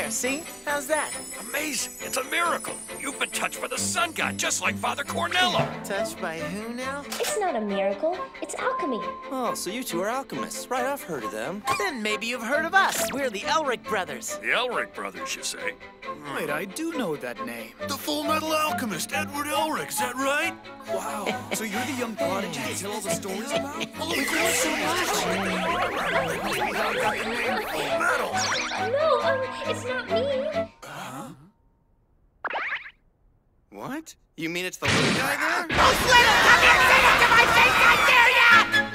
there, see? How's that? Amazing. It's a miracle. You've been touched by the sun god, just like Father Cornello. Touched by who now? It's not a miracle. It's alchemy. Oh, so you two are alchemists. Right, I've heard of them. Then maybe you've heard of us. We're the Elric brothers. The Elric brothers, you say? Wait, I do know that name. The Full Metal Alchemist, Edward Elric, is that right? Wow. So you're the young prodigy they tell all the stories about? We've heard so much. Full Metal. No, it's not me. What? You mean it's the little guy there? Come here, say that to my face, I dare ya!